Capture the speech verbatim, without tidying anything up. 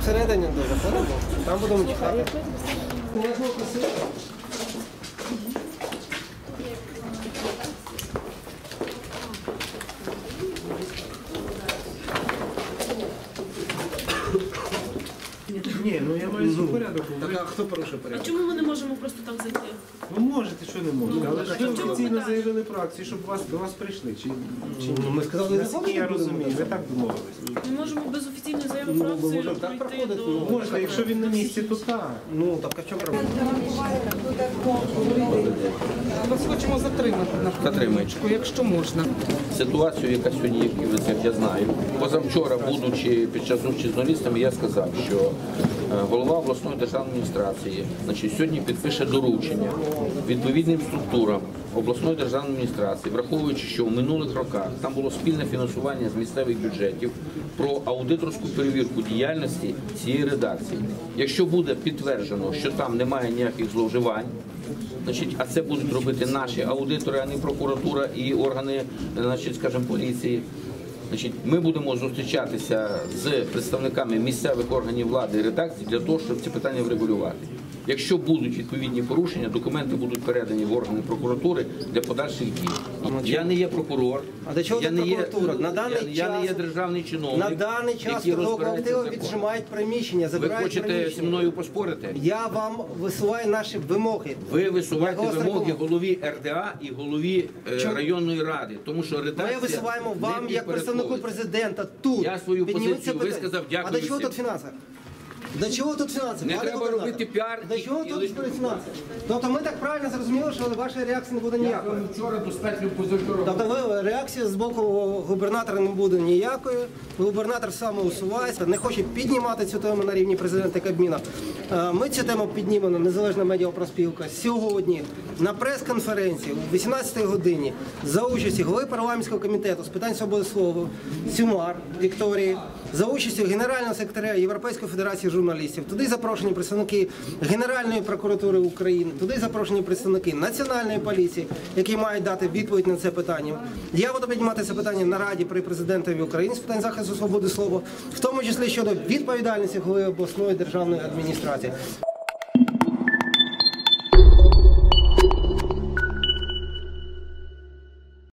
всередині заходимо, там будемо чекати. Ні, ну я маю свій порядок. Так, а хто порушив А порядок? чому ми не можемо просто так зайти? Ви можете, що не можете, але ж ви в чому офіційно питання? заявили про акцію, щоб вас, до вас прийшли. Чи, чи Ну, ми сказали, не наскільки я заходимо. розумію, ви так домовились. Ми можемо без офіційної заяви Ну, про ми акцію можемо так прийти проходити, до... ну, Можна, якщо він на місці, то так. Ну, так, а в чому проблема? Вас хочемо затримати на хвилиночку, якщо можна. Ситуацію, яка сьогодні є в Ківерцях, я знаю. Позавчора, будучи під час зустрічі з журналістами, я сказав, що е, голова обласної державної адміністрації значить, сьогодні підпише доручення відповідним структурам обласної державної адміністрації, враховуючи, що в минулих роках там було спільне фінансування з місцевих бюджетів про аудиторську перевірку діяльності цієї редакції. Якщо буде підтверджено, що там немає ніяких зловживань, значить, а це будуть робити наші аудитори, а не прокуратура і органи, значить, скажімо, поліції. Значить, ми будемо зустрічатися з представниками місцевих органів влади і редакцій для того, щоб ці питання врегулювати. Якщо будуть відповідні порушення, документи будуть передані в органи прокуратури для подальших дій. Я не є прокурор, А до чого я, тут не є, прокуратура? На даний я, я не є час- державний чиновник, На даний час який того розбирається в колективу законах. віджимають приміщення, Ви забирають хочете зі приміщення. мною поспорити? Я вам висуваю наші вимоги. Ви висуваєте Як вимоги гострий голові ер де а і голові е, Чому? районної ради, тому що редакція Ми висуваємо не вам, як представнику підпорядковується. президента, тут. Я свою Підніміть позицію це питання. висказав, дякую А до чого всім. тут фінанси? До чого тут фінанси? Не Пане треба губернатор? робити піар До і- чого і тут лиш- фінанси? Тобто ми так правильно зрозуміли, що вашої реакції не буде ніякої. Вчора достатньо позавчора. Тобто ви, реакції з боку губернатора не буде ніякої. Губернатор самоусувається, не хоче піднімати цю тему на рівні президента Кабміна. Е, Ми цю тему піднімемо, незалежна медіапроспілка, сьогодні на прес-конференції о вісімнадцятій годині за участі голови парламентського комітету з питань свободи слова Сюмар Вікторії, за участю генерального секретаря Європейської федерації журналістів. Туди запрошені представники Генеральної прокуратури України, туди запрошені представники Національної поліції, які мають дати відповідь на це питання. Я буду піднімати це питання на Раді при президентові України з питань захисту свободи слова, в тому числі щодо відповідальності голови обласної державної адміністрації.